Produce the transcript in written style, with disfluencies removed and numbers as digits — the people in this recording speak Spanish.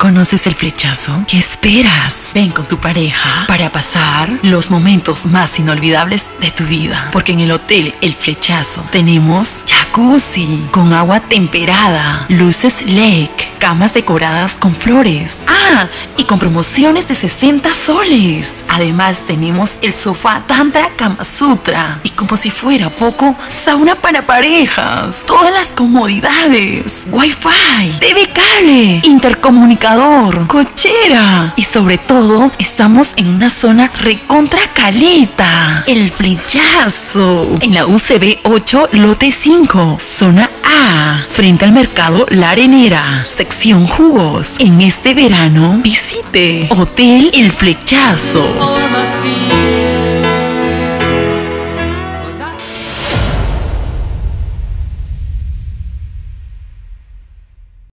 conoces el Flechazo? ¿Qué esperas? Ven con tu pareja para pasar los momentos más inolvidables de tu vida. Porque en el Hotel El Flechazo tenemos jacuzzi con agua temperada, luces LED, camas decoradas con flores. Y con promociones de 60 soles. Además tenemos el sofá Tantra Kama Sutra. Y como si fuera poco, sauna para parejas. Todas las comodidades. Wi-Fi, TV cable, intercomunicador, cochera. Y sobre todo, estamos en una zona recontra caleta. El Flechazo. En la UCB 8, lote 5. Zona A. Frente al mercado La Arenera. Sección jugos. En este verano, visite Hotel El Flechazo.